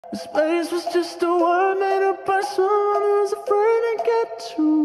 This place was just a world made up by someone who's afraid to get too